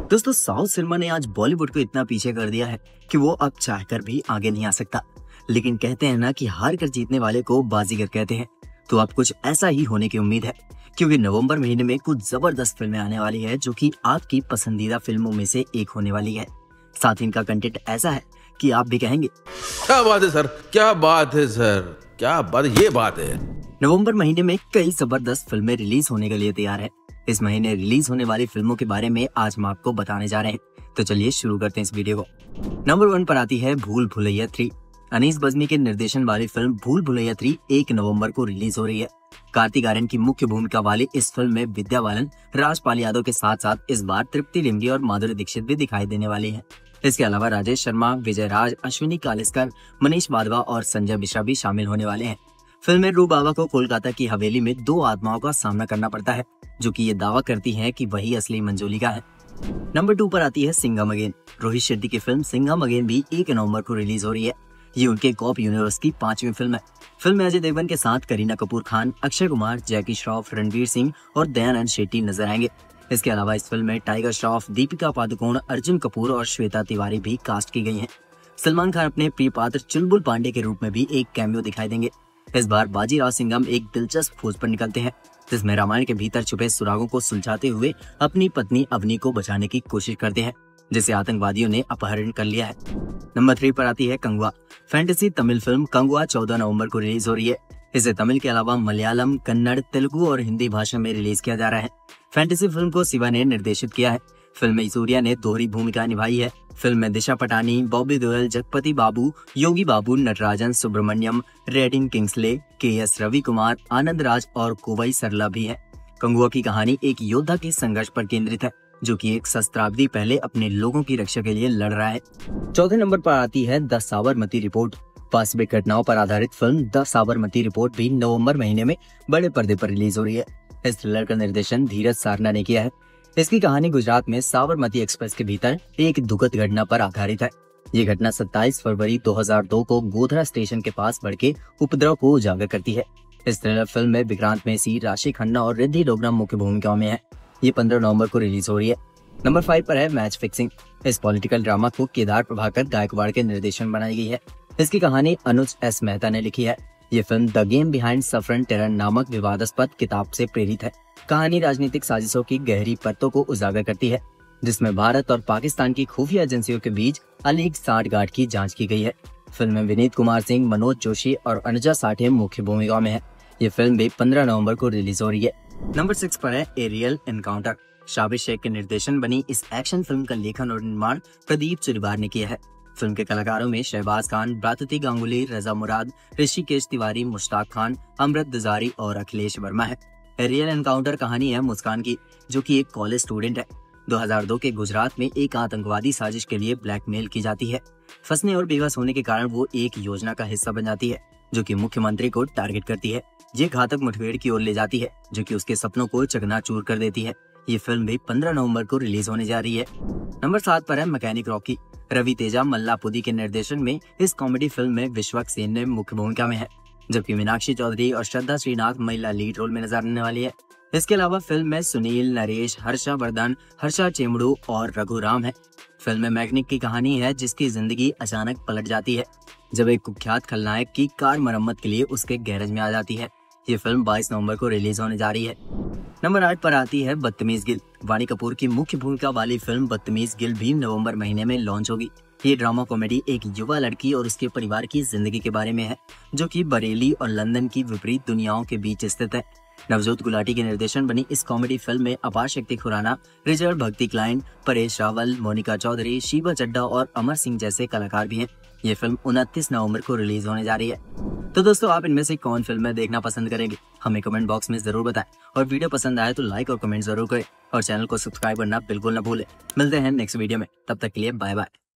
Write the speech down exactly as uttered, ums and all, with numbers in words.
दोस्तों south cinema ने आज बॉलीवुड को इतना पीछे कर दिया है कि वो अब चाहकर भी आगे नहीं आ सकता। लेकिन कहते हैं ना कि हार कर जीतने वाले को बाजीगर कहते हैं, तो अब कुछ ऐसा ही होने की उम्मीद है, क्योंकि नवंबर महीने में कुछ जबरदस्त फिल्में आने वाली है जो कि आपकी पसंदीदा फिल्मों में से एक होने वाली है। साथ ही इनका कंटेंट ऐसा है कि आप भी कहेंगे क्या बात है सर, क्या बात है सर, क्या बात, ये बात है। नवंबर महीने में कई जबरदस्त फिल्में रिलीज होने के लिए तैयार है। इस महीने रिलीज होने वाली फिल्मों के बारे में आज हम आपको बताने जा रहे हैं, तो चलिए शुरू करते हैं इस वीडियो को। नंबर वन पर आती है भूल भुलैया थ्री। अनीस बज्मी के निर्देशन वाली फिल्म भूल भुलैया थ्री एक नवंबर को रिलीज हो रही है। कार्तिक आर्यन की मुख्य भूमिका वाली इस फिल्म में विद्या बालन, राजपाल यादव के साथ साथ इस बार तृप्ति लिमगी और माधुरी दीक्षित भी दिखाई देने वाली है। इसके अलावा राजेश शर्मा, विजय राज, अश्विनी कालिस्कर, मनीष वाधवा और संजय मिश्रा भी शामिल होने वाले हैं। फिल्म में रूप बाबा को कोलकाता की हवेली में दो आत्माओं का सामना करना पड़ता है, जो कि ये दावा करती हैं कि वही असली मंजूलिका है। नंबर टू पर आती है सिंघम अगेन। रोहित शेट्टी की फिल्म सिंघम अगेन भी एक नवंबर को रिलीज हो रही है। ये उनके कॉप यूनिवर्स की पांचवी फिल्म है। फिल्म में अजय देवगन के साथ करीना कपूर खान, अक्षय कुमार, जैकी श्रॉफ, रणवीर सिंह और दयानंद शेट्टी नजर आएंगे। इसके अलावा इस फिल्म में टाइगर श्रॉफ, दीपिका पादुकोण, अर्जुन कपूर और श्वेता तिवारी भी कास्ट की गई हैं। सलमान खान अपने प्रिय पात्र चुलबुल पांडे के रूप में भी एक कैमियो दिखाई देंगे। इस बार बाजीराव सिंघम एक दिलचस्प खोज पर निकलते हैं, जिसमें रामायण के भीतर छुपे सुरागों को सुलझाते हुए अपनी पत्नी अवनी को बचाने की कोशिश करते हैं, जिसे आतंकवादियों ने अपहरण कर लिया है। नंबर थ्री पर आती है कंगुआ। फैंटेसी तमिल फिल्म कंगुआ चौदह नवंबर को रिलीज हो रही है। इसे तमिल के अलावा मलयालम, कन्नड़, तेलुगु और हिंदी भाषा में रिलीज किया जा रहा है। फैंटेसी फिल्म को शिवा ने निर्देशित किया है। फिल्म में सूर्या ने दोहरी भूमिका निभाई है। फिल्म में दिशा पटानी, बॉबी देओल, जगपति बाबू, योगी बाबू, नटराजन सुब्रमण्यम, रेडिन किंग्सले, के एस रवि कुमार, आनंद राज और कुवई सरला भी है। कंगुआ की कहानी एक योद्धा के संघर्ष पर केंद्रित है, जो कि एक सहस्त्राब्दी पहले अपने लोगों की रक्षा के लिए लड़ रहा है। चौथे नंबर पर आती है द साबरमती रिपोर्ट। वास्तविक घटनाओं पर आधारित फिल्म द साबरमती रिपोर्ट भी नवंबर महीने में बड़े पर्दे पर रिलीज हो रही है। इस थ्रिलर का निर्देशन धीरज सारना ने किया है। इसकी कहानी गुजरात में साबरमती एक्सप्रेस के भीतर एक दुखद घटना पर आधारित है। ये घटना सत्ताईस फरवरी दो हज़ार दो को गोधरा स्टेशन के पास भड़के उपद्रव को उजागर करती है। इस थ्रिलर फिल्म में विक्रांत मेसी, राशि खन्ना और रिद्धि डोगरा मुख्य भूमिकाओं में है। ये पंद्रह नवंबर को रिलीज हो रही है। नंबर फाइव पर है मैच फिक्सिंग। इस पॉलिटिकल ड्रामा को केदार प्रभाकर गायकवाड़ के निर्देशन बनाई गई है। इसकी कहानी अनुज एस मेहता ने लिखी है। ये film the game behind saffron terror नामक विवादास्पद किताब से प्रेरित है। कहानी राजनीतिक साजिशों की गहरी परतों को उजागर करती है, जिसमें भारत और पाकिस्तान की खुफिया एजेंसियों के बीच अलीग सांठगांठ की जांच की गई है। फिल्म में विनीत कुमार सिंह, मनोज जोशी और अनुजा साठे मुख्य भूमिकाओं में है। ये फिल्म भी पंद्रह नवंबर को रिलीज हो रही है। नंबर सिक्स पर है एरियल एनकाउंटर। शाबिर शेख के निर्देशन बनी इस एक्शन फिल्म का लेखन और निर्माण प्रदीप चिरबार ने किया है। फिल्म के कलाकारों में शहबाज खान, ब्रातती गांगुली, रजा मुराद, ऋषिकेश तिवारी, मुश्ताक खान, अमृत दजारी और अखिलेश वर्मा है। एरियल एनकाउंटर कहानी है मुस्कान की, जो कि एक कॉलेज स्टूडेंट है। दो हज़ार दो के गुजरात में एक आतंकवादी साजिश के लिए ब्लैकमेल की जाती है। फंसने और बेबस होने के कारण वो एक योजना का हिस्सा बन जाती है, जो कि मुख्यमंत्री को टारगेट करती है। ये घातक मुठभेड़ की ओर ले जाती है, जो कि उसके सपनों को चकनाचूर कर देती है। ये फिल्म भी पंद्रह नवंबर को रिलीज होने जा रही है। नंबर सात पर है मैकेनिक रॉकी। रवि तेजा, मल्लापुदी के निर्देशन में इस कॉमेडी फिल्म में विश्वक सेन ने मुख्य भूमिका में है, जबकि मीनाक्षी चौधरी और श्रद्धा श्रीनाथ महिला लीड रोल में नजर आने वाली है। इसके अलावा फिल्म में सुनील, नरेश, हर्षा वर्धन, हर्षा चेमड़ू और रघुराम है। फिल्म में मैकेनिक की कहानी है, जिसकी जिंदगी अचानक पलट जाती है जब एक कुख्यात खलनायक की कार मरम्मत के लिए उसके गैरेज में आ जाती है। ये फिल्म बाईस नवंबर को रिलीज होने जा रही है। नंबर आठ पर आती है बदतमीज गिल। वाणी कपूर की मुख्य भूमिका वाली फिल्म बदतमीज गिल भी नवंबर महीने में लॉन्च होगी। ये ड्रामा कॉमेडी एक युवा लड़की और उसके परिवार की जिंदगी के बारे में है, जो कि बरेली और लंदन की विपरीत दुनियाओं के बीच स्थित है। नवजोत गुलाटी के निर्देशन बनी इस कॉमेडी फिल्म में अपार शक्ति खुराना, रिचर्ड भक्ति क्लाइन, परेश रावल, मोनिका चौधरी, शीबा चड्ढा और अमर सिंह जैसे कलाकार भी हैं। ये फिल्म उनतीस नवंबर को रिलीज होने जा रही है। तो दोस्तों, आप इनमें से कौन फिल्में देखना पसंद करेंगे, हमें कमेंट बॉक्स में जरूर बताएं। और वीडियो पसंद आए तो लाइक और कमेंट जरूर करें और चैनल को सब्सक्राइब करना बिल्कुल न भूलें। मिलते हैं नेक्स्ट वीडियो में, तब तक के लिए बाय बाय।